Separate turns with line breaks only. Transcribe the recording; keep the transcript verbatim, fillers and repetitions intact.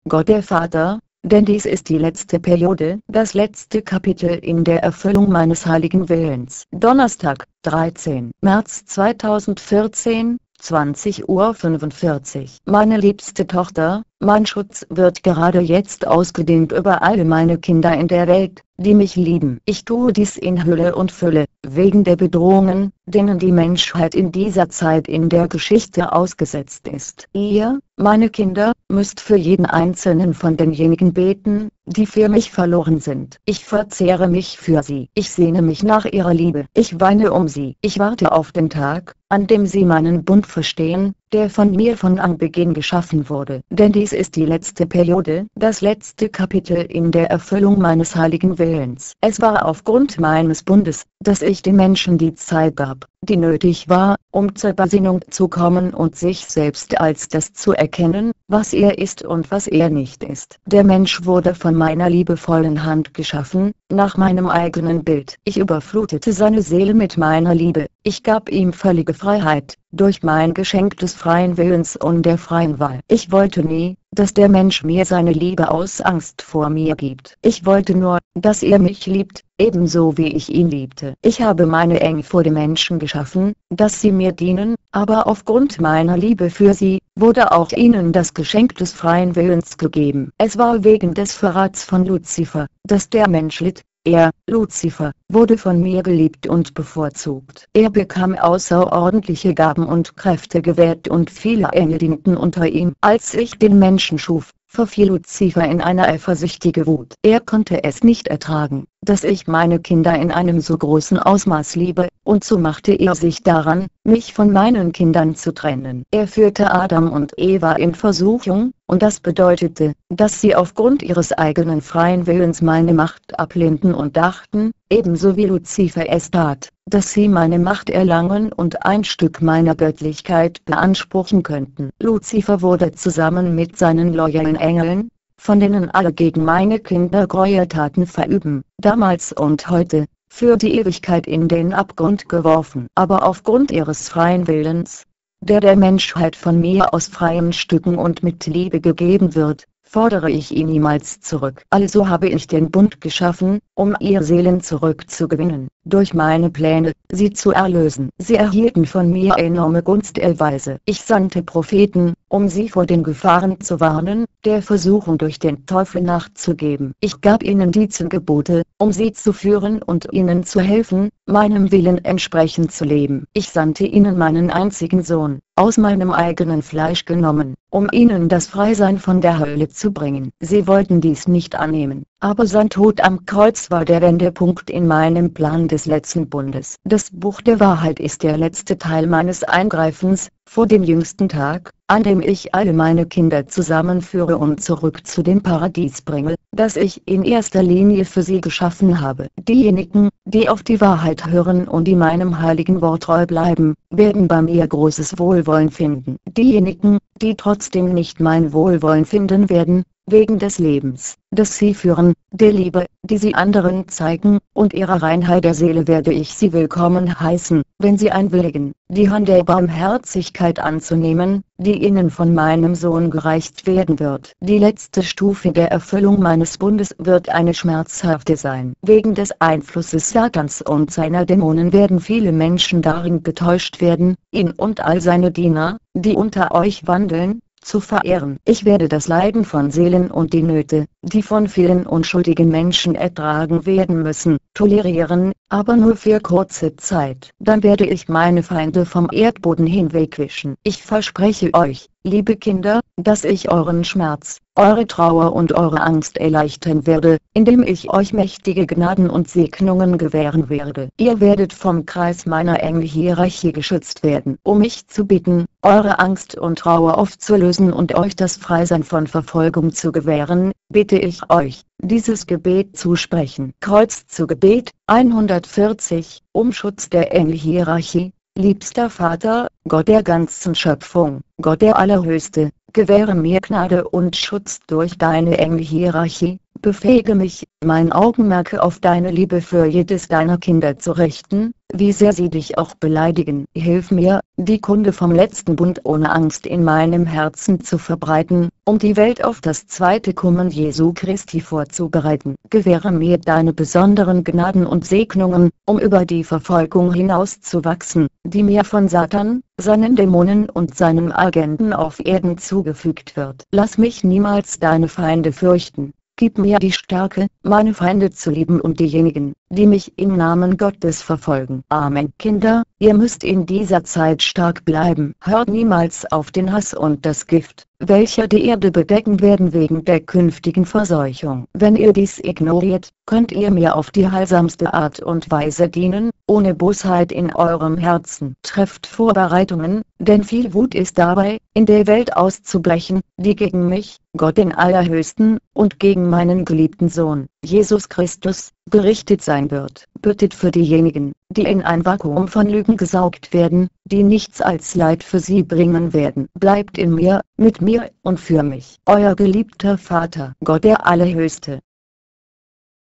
Gott der Vater, denn dies ist die letzte Periode, das letzte Kapitel in der Erfüllung meines heiligen Willens. Donnerstag, dreizehnter März zweitausendvierzehn, zwanzig Uhr fünfundvierzig. Meine liebste Tochter, mein Schutz wird gerade jetzt ausgedehnt über alle meine Kinder in der Welt, die mich lieben. Ich tue dies in Hülle und Fülle, wegen der Bedrohungen, denen die Menschheit in dieser Zeit in der Geschichte ausgesetzt ist. Ihr, meine Kinder, müsst für jeden einzelnen von denjenigen beten, die für mich verloren sind. Ich verzehre mich für sie. Ich sehne mich nach ihrer Liebe. Ich weine um sie. Ich warte auf den Tag, an dem sie meinen Bund verstehen, der von mir von Anbeginn geschaffen wurde. Denn dies ist die letzte Periode, das letzte Kapitel in der Erfüllung meines heiligen Willens. Es war aufgrund meines Bundes, dass ich den Menschen die Zeit gab, die nötig war, um zur Besinnung zu kommen und sich selbst als das zu erkennen, was er ist und was er nicht ist. Der Mensch wurde von meiner liebevollen Hand geschaffen, nach meinem eigenen Bild. Ich überflutete seine Seele mit meiner Liebe. Ich gab ihm völlige Freiheit, durch mein Geschenk des freien Willens und der freien Wahl. Ich wollte nie, dass der Mensch mir seine Liebe aus Angst vor mir gibt. Ich wollte nur, dass er mich liebt, ebenso wie ich ihn liebte. Ich habe meine Engel vor den Menschen geschaffen, dass sie mir dienen, aber aufgrund meiner Liebe für sie, wurde auch ihnen das Geschenk des freien Willens gegeben. Es war wegen des Verrats von Luzifer, dass der Mensch litt. Er, Luzifer, wurde von mir geliebt und bevorzugt. Er bekam außerordentliche Gaben und Kräfte gewährt und viele Engel dienten unter ihm. Als ich den Menschen schuf, verfiel Luzifer in eine eifersüchtige Wut. Er konnte es nicht ertragen, dass ich meine Kinder in einem so großen Ausmaß liebe, und so machte er sich daran, mich von meinen Kindern zu trennen. Er führte Adam und Eva in Versuchung, und das bedeutete, dass sie aufgrund ihres eigenen freien Willens meine Macht ablehnten und dachten, ebenso wie Luzifer es tat, dass sie meine Macht erlangen und ein Stück meiner Göttlichkeit beanspruchen könnten. Luzifer wurde zusammen mit seinen loyalen Engeln, von denen alle gegen meine Kinder Gräueltaten verüben, damals und heute, für die Ewigkeit in den Abgrund geworfen. Aber aufgrund ihres freien Willens, der der Menschheit von mir aus freien Stücken und mit Liebe gegeben wird, fordere ich ihn niemals zurück. Also habe ich den Bund geschaffen, um ihr Seelen zurückzugewinnen, durch meine Pläne, sie zu erlösen. Sie erhielten von mir enorme Gunsterweise. Ich sandte Propheten, um sie vor den Gefahren zu warnen, der Versuchung durch den Teufel nachzugeben. Ich gab ihnen die zehn Gebote, um sie zu führen und ihnen zu helfen, meinem Willen entsprechend zu leben. Ich sandte ihnen meinen einzigen Sohn, aus meinem eigenen Fleisch genommen, um ihnen das Freisein von der Hölle zu bringen. Sie wollten dies nicht annehmen, aber sein Tod am Kreuz war der Wendepunkt in meinem Plan des letzten Bundes. Das Buch der Wahrheit ist der letzte Teil meines Eingreifens, vor dem jüngsten Tag, an dem ich alle meine Kinder zusammenführe und zurück zu dem Paradies bringe, das ich in erster Linie für sie geschaffen habe. Diejenigen, die auf die Wahrheit hören und die meinem heiligen Wort treu bleiben, werden bei mir großes Wohlwollen finden. Diejenigen, die trotzdem nicht mein Wohlwollen finden werden, wegen des Lebens, das sie führen, der Liebe, die sie anderen zeigen, und ihrer Reinheit der Seele werde ich sie willkommen heißen, wenn sie einwilligen, die Hand der Barmherzigkeit anzunehmen, die ihnen von meinem Sohn gereicht werden wird. Die letzte Stufe der Erfüllung meines Bundes wird eine schmerzhafte sein. Wegen des Einflusses Satans und seiner Dämonen werden viele Menschen darin getäuscht werden, ihn und all seine Diener, die unter euch wandeln, zu verehren. Ich werde das Leiden von Seelen und die Nöte, die von vielen unschuldigen Menschen ertragen werden müssen, tolerieren, aber nur für kurze Zeit. Dann werde ich meine Feinde vom Erdboden hinwegwischen. Ich verspreche euch, liebe Kinder, dass ich euren Schmerz, eure Trauer und eure Angst erleichtern werde, indem ich euch mächtige Gnaden und Segnungen gewähren werde. Ihr werdet vom Kreis meiner Engelhierarchie geschützt werden. Um mich zu bitten, eure Angst und Trauer aufzulösen und euch das Freisein von Verfolgung zu gewähren, bitte ich euch, dieses Gebet zu sprechen. Kreuz zu Gebet, hundertvierzig, um Schutz der Engelhierarchie. Liebster Vater, Gott der ganzen Schöpfung, Gott der Allerhöchste, gewähre mir Gnade und Schutz durch deine Engelhierarchie, Befähige mich, mein Augenmerk auf deine Liebe für jedes deiner Kinder zu richten, wie sehr sie dich auch beleidigen. Hilf mir, die Kunde vom letzten Bund ohne Angst in meinem Herzen zu verbreiten, um die Welt auf das zweite Kommen Jesu Christi vorzubereiten. Gewähre mir deine besonderen Gnaden und Segnungen, um über die Verfolgung hinaus zu wachsen, die mir von Satan, seinen Dämonen und seinen Agenten auf Erden zugefügt wird. Lass mich niemals deine Feinde fürchten. Gib mir die Stärke, meine Feinde zu lieben und diejenigen, die mich im Namen Gottes verfolgen. Amen. Kinder, ihr müsst in dieser Zeit stark bleiben. Hört niemals auf den Hass und das Gift, welcher die Erde bedecken werden wegen der künftigen Verseuchung. Wenn ihr dies ignoriert, könnt ihr mir auf die heilsamste Art und Weise dienen, ohne Bosheit in eurem Herzen. Trefft Vorbereitungen, denn viel Wut ist dabei, in der Welt auszubrechen, die gegen mich, Gott den Allerhöchsten, und gegen meinen geliebten Sohn, Jesus Christus, gerichtet sein wird. Bittet für diejenigen, die in ein Vakuum von Lügen gesaugt werden, die nichts als Leid für sie bringen werden. Bleibt in mir, mit mir und für mich. Euer geliebter Vater, Gott der Allerhöchste.